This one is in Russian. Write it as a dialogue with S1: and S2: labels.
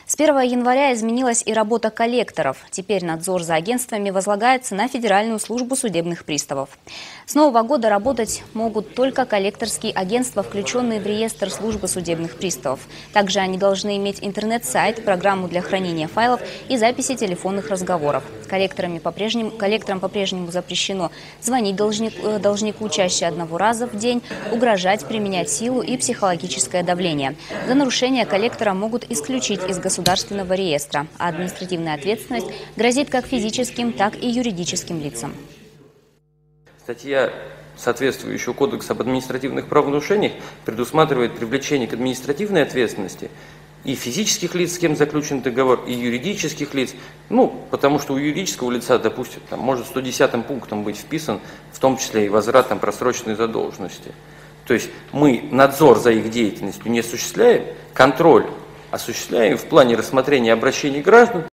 S1: С 1 января изменилась и работа коллекторов. Теперь надзор за агентствами возлагается на Федеральную службу судебных приставов. С нового года работать могут только коллекторские агентства, включенные в реестр службы судебных приставов. Также они должны иметь интернет-сайт, программу для хранения файлов и записи телефонных разговоров. Коллекторам по-прежнему запрещено звонить должнику чаще одного раза в день, угрожать, применять силу и психологическое давление. За нарушение коллектора могут исключить из государственного реестра, а административная ответственность грозит как физическим, так и юридическим лицам.
S2: Статья соответствующего кодекса об административных правонарушениях предусматривает привлечение к административной ответственности и физических лиц, с кем заключен договор, и юридических лиц. Потому что у юридического лица, допустим, может 110-м пунктом быть вписан, в том числе и возврат просроченной задолженности. То есть мы надзор за их деятельностью не осуществляем, контроль осуществляем в плане рассмотрения обращений граждан.